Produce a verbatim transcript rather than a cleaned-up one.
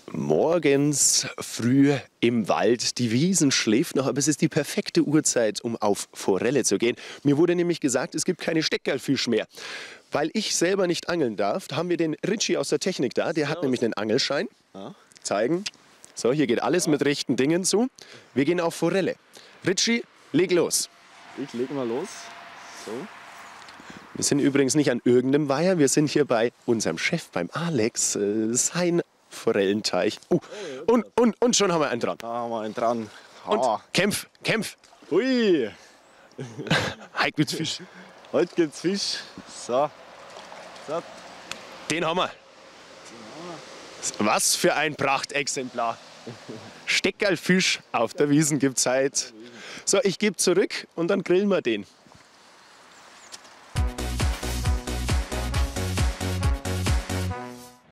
Morgens früh im Wald. Die Wiesn schläft noch, aber es ist die perfekte Uhrzeit, um auf Forelle zu gehen. Mir wurde nämlich gesagt, es gibt keine Steckerlfisch mehr. Weil ich selber nicht angeln darf, haben wir den Ritchie aus der Technik da. Der hat nämlich einen Angelschein. Zeigen. So, hier geht alles mit rechten Dingen zu. Wir gehen auf Forelle. Ritchie, leg los. Ich leg mal los. So. Wir sind übrigens nicht an irgendeinem Weiher. Wir sind hier bei unserem Chef, beim Alex. Äh, sein Forellenteich. Uh, und, und, und schon haben wir einen dran. Da haben wir einen dran. Und Ha. kämpf, kämpf. Hui. Heute gibt's Fisch. Heute gibt's Fisch. So. So. Den haben wir. Was für ein Prachtexemplar. Steckerlfisch auf der Wiesn gibt's heute. So, ich gebe zurück und dann grillen wir den.